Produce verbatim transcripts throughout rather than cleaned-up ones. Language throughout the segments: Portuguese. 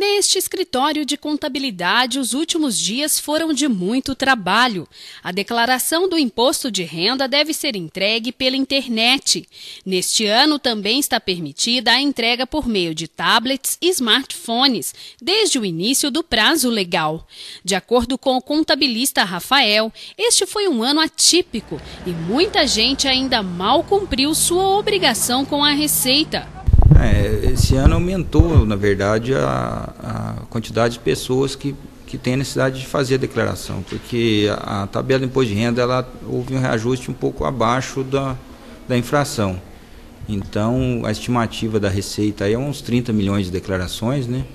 Neste escritório de contabilidade, os últimos dias foram de muito trabalho. A declaração do imposto de renda deve ser entregue pela internet. Neste ano também está permitida a entrega por meio de tablets e smartphones, desde o início do prazo legal. De acordo com o contabilista Rafael, este foi um ano atípico e muita gente ainda mal cumpriu sua obrigação com a Receita. É, esse ano aumentou, na verdade, a, a quantidade de pessoas que, que têm necessidade de fazer a declaração, porque a, a tabela de imposto de renda, ela, houve um reajuste um pouco abaixo da, da inflação. Então, a estimativa da Receita aí é uns trinta milhões de declarações, né?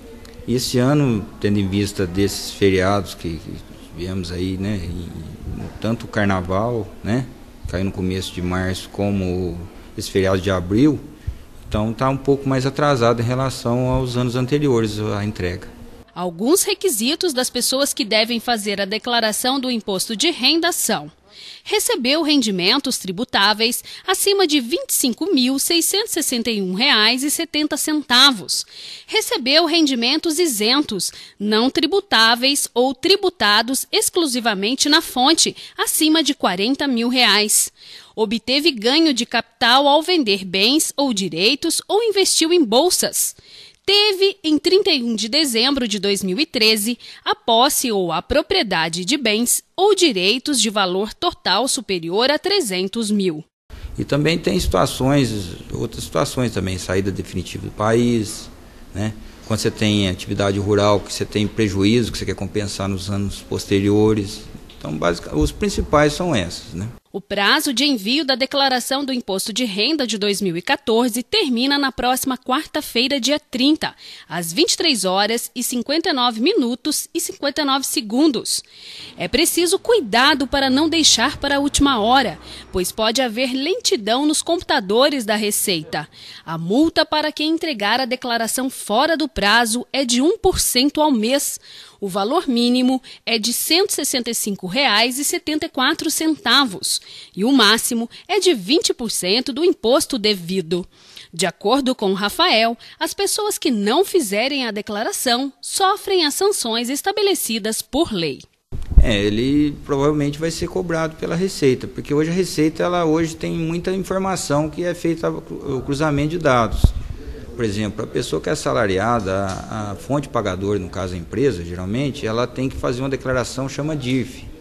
E esse ano, tendo em vista desses feriados que, que tivemos aí, né, e, tanto o Carnaval, né, caiu no começo de março, como esse feriado de abril, então está um pouco mais atrasado em relação aos anos anteriores à entrega. Alguns requisitos das pessoas que devem fazer a declaração do imposto de renda são: recebeu rendimentos tributáveis acima de vinte e cinco mil, seiscentos e sessenta e um reais e setenta centavos. Recebeu rendimentos isentos, não tributáveis ou tributados exclusivamente na fonte, acima de quarenta mil reais. Obteve ganho de capital ao vender bens ou direitos ou investiu em bolsas. Teve, em trinta e um de dezembro de dois mil e treze, a posse ou a propriedade de bens ou direitos de valor total superior a trezentos mil. E também tem situações, outras situações também, saída definitiva do país, né? Quando você tem atividade rural, que você tem prejuízo, que você quer compensar nos anos posteriores. Então, basicamente, os principais são esses, né? O prazo de envio da declaração do Imposto de Renda de dois mil e quatorze termina na próxima quarta-feira, dia trinta, às vinte e três horas e cinquenta e nove minutos e cinquenta e nove segundos. É preciso cuidado para não deixar para a última hora, pois pode haver lentidão nos computadores da Receita. A multa para quem entregar a declaração fora do prazo é de um por cento ao mês. O valor mínimo é de cento e sessenta e cinco reais e setenta e quatro centavos e o máximo é de vinte por cento do imposto devido. De acordo com Rafael, as pessoas que não fizerem a declaração sofrem as sanções estabelecidas por lei. É, ele provavelmente vai ser cobrado pela Receita, porque hoje a Receita ela hoje tem muita informação que é feita o cruzamento de dados. Por exemplo, a pessoa que é assalariada, a, a fonte pagadora, no caso a empresa, geralmente, ela tem que fazer uma declaração, chama D I R F.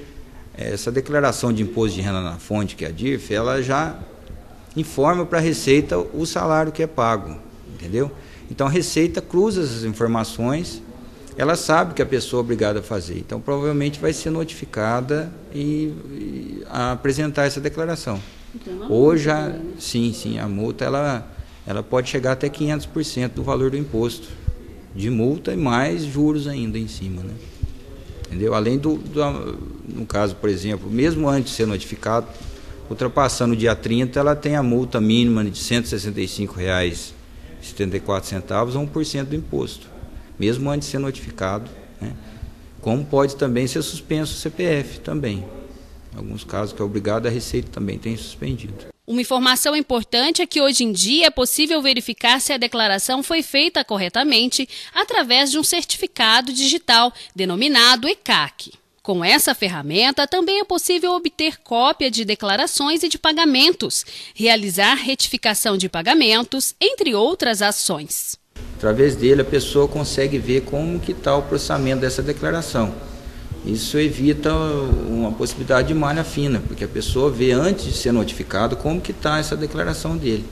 Essa declaração de imposto de renda na fonte, que é a D I R F, ela já informa para a Receita o salário que é pago, entendeu? Então a Receita cruza essas informações, ela sabe que a pessoa é obrigada a fazer, então provavelmente vai ser notificada e, e a apresentar essa declaração. Então, Ou já, sim, sim, a multa ela... ela pode chegar até quinhentos por cento do valor do imposto, de multa e mais juros ainda em cima, né? Entendeu? Além do, do, no caso, por exemplo, mesmo antes de ser notificado, ultrapassando o dia trinta, ela tem a multa mínima de cento e sessenta e cinco reais e setenta e quatro centavos a um por cento do imposto, mesmo antes de ser notificado, né? Como pode também ser suspenso o C P F também. Em alguns casos que é obrigado, a Receita também tem suspendido. Uma informação importante é que hoje em dia é possível verificar se a declaração foi feita corretamente através de um certificado digital denominado E C A C. Com essa ferramenta, também é possível obter cópia de declarações e de pagamentos, realizar retificação de pagamentos, entre outras ações. Através dele, a pessoa consegue ver como que está o processamento dessa declaração. Isso evita uma possibilidade de malha fina, porque a pessoa vê antes de ser notificado como que está essa declaração dele.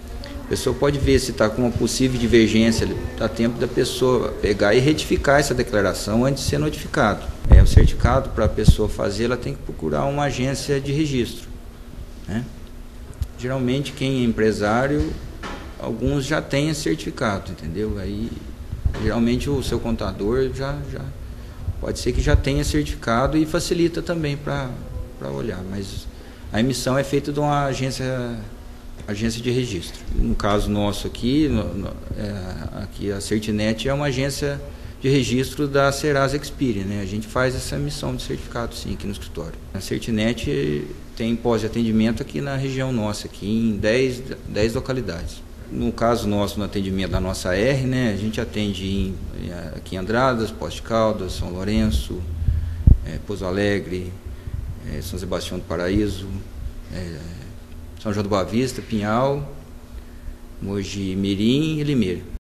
A pessoa pode ver se está com uma possível divergência, dá tempo da pessoa pegar e retificar essa declaração antes de ser notificado. É, o certificado, para a pessoa fazer, ela tem que procurar uma agência de registro, né? Geralmente quem é empresário, alguns já têm esse certificado, entendeu? Aí geralmente o seu contador já... já pode ser que já tenha certificado e facilita também para para olhar, mas a emissão é feita de uma agência, agência de registro. No caso nosso aqui, no, no, é, aqui a Certinet é uma agência de registro da Serasa Experian, né? A gente faz essa emissão de certificado sim aqui no escritório. A Certinet tem pós de atendimento aqui na região nossa, aqui em dez, dez localidades. no caso nosso, no atendimento da nossa R, né, a gente atende em, aqui em Andradas, Poços de Caldas, São Lourenço, é, Pouso Alegre, é, São Sebastião do Paraíso, é, São João do Boa Vista, Pinhal, Mogi Mirim e Limeira.